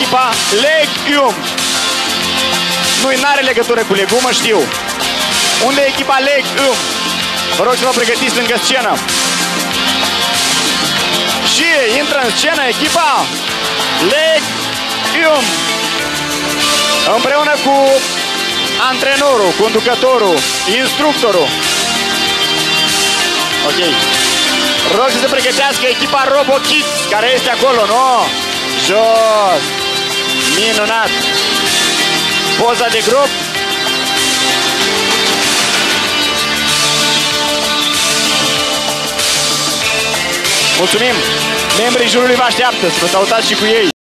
echipa Legium. Nu, n-are legătură cu legumă, știu. Unde e echipa Legium? Vă rog să vă pregătiți lângă scenă. Și intră în scenă echipa Legium. Împreună cu antrenorul, conducătorul, instructorul. Ok. Rog să se pregătească echipa Robo Kids, care este acolo, nu? Jos. Minunat. Poza de grup. Mulțumim. Membrii jurului vă așteaptă să vă salutați și cu ei.